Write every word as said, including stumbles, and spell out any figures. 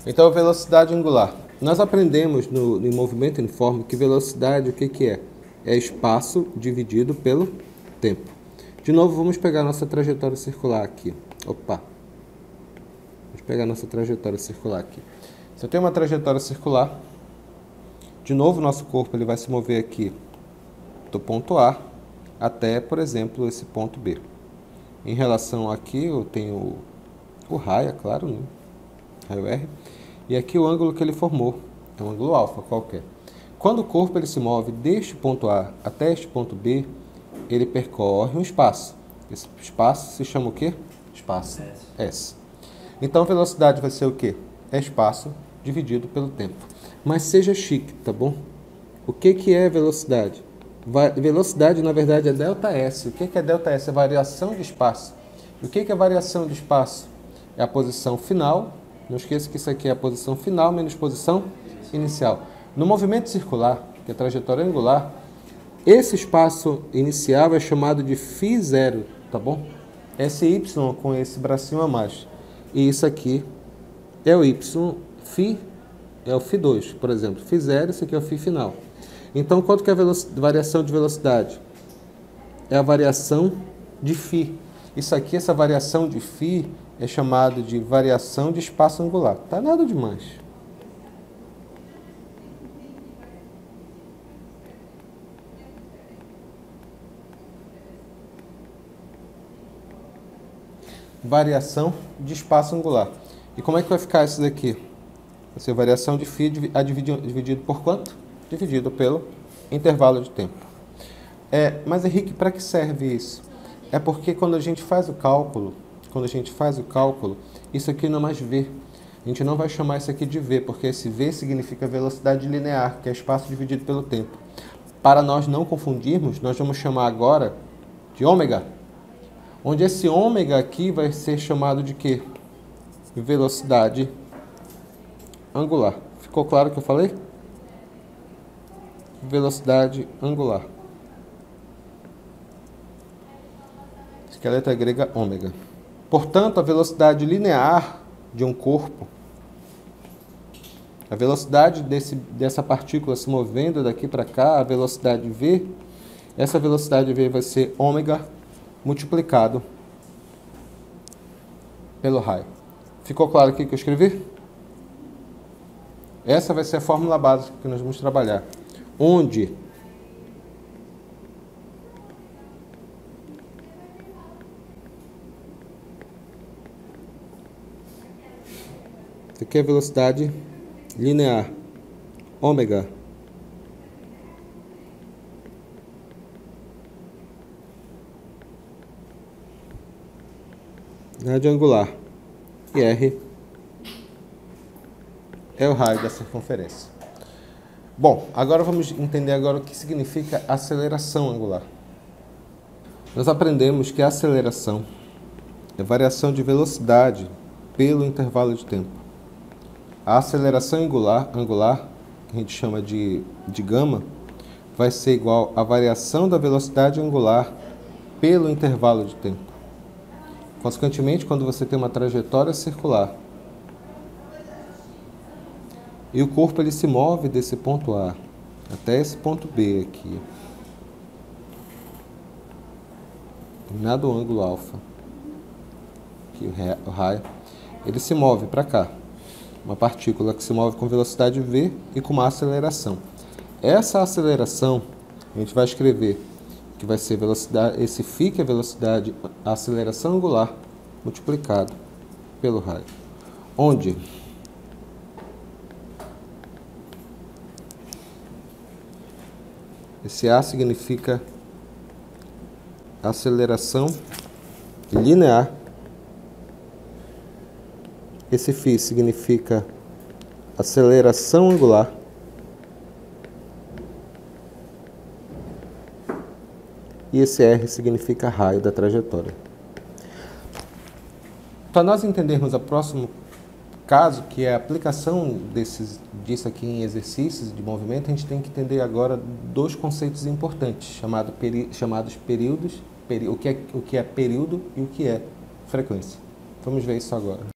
Então, velocidade angular. Nós aprendemos no, no movimento uniforme que velocidade, o que, que é? É espaço dividido pelo tempo. De novo, vamos pegar a nossa trajetória circular aqui. Opa! Vamos pegar a nossa trajetória circular aqui. Se eu tenho uma trajetória circular, de novo, nosso corpo ele vai se mover aqui do ponto A até, por exemplo, esse ponto B. Em relação aqui, eu tenho o raio, é claro, né? Raio R. E aqui o ângulo que ele formou, é um ângulo alfa qualquer. Quando o corpo ele se move deste ponto A até este ponto B, ele percorre um espaço. Esse espaço se chama o quê? Espaço S. S. Então a velocidade vai ser o quê? É espaço dividido pelo tempo. Mas seja chique, tá bom? O que, que é velocidade? Va velocidade, na verdade, é ΔS. O que, que é ΔS? É variação de espaço. E o que, que é variação de espaço? É a posição final. Não esqueça que isso aqui é a posição final menos posição inicial. No movimento circular, que é a trajetória angular, esse espaço inicial é chamado de φ zero, tá bom? Esse Y com esse bracinho a mais. E isso aqui é o Y, φ é o φ dois, por exemplo. φ zero, isso aqui é o φ final. Então, quanto que é a variação de velocidade? É a variação de φ. Isso aqui, essa variação de φ, é chamado de variação de espaço angular. Tá nada demais. Variação de espaço angular. E como é que vai ficar isso daqui? Vai ser variação de φ dividido, dividido por quanto? Dividido pelo intervalo de tempo. É, mas, Henrique, para que serve isso? É porque quando a gente faz o cálculo, quando a gente faz o cálculo, isso aqui não é mais V. A gente não vai chamar isso aqui de V, porque esse V significa velocidade linear, que é espaço dividido pelo tempo. Para nós não confundirmos, nós vamos chamar agora de ômega, onde esse ômega aqui vai ser chamado de quê? Velocidade angular. Ficou claro o que eu falei? Velocidade angular. Isso aqui é a letra grega ômega. Portanto, a velocidade linear de um corpo, a velocidade desse, dessa partícula se movendo daqui para cá, a velocidade V, essa velocidade V vai ser ômega multiplicado pelo raio. Ficou claro aqui que eu escrevi? Essa vai ser a fórmula básica que nós vamos trabalhar. Onde isso aqui é a velocidade linear, ômega, velocidade angular, e R é o raio da circunferência. Bom, agora vamos entender agora o que significa aceleração angular. Nós aprendemos que a aceleração é variação de velocidade pelo intervalo de tempo. A aceleração angular, angular que a gente chama de, de gama, vai ser igual à variação da velocidade angular pelo intervalo de tempo. Consequentemente, quando você tem uma trajetória circular e o corpo ele se move desse ponto A até esse ponto B aqui, determinado ângulo alfa, aqui o raio, ele se move para cá. Uma partícula que se move com velocidade V e com uma aceleração. Essa aceleração, a gente vai escrever que vai ser velocidade, esse φ que é velocidade, a aceleração angular, multiplicado pelo raio. Onde esse A significa aceleração linear. Esse φ significa aceleração angular. E esse R significa raio da trajetória. Para nós entendermos o próximo caso, que é a aplicação desses, disso aqui em exercícios de movimento, a gente tem que entender agora dois conceitos importantes, chamado peri, chamados períodos, peri, o, que é, o que é período e o que é frequência. Vamos ver isso agora.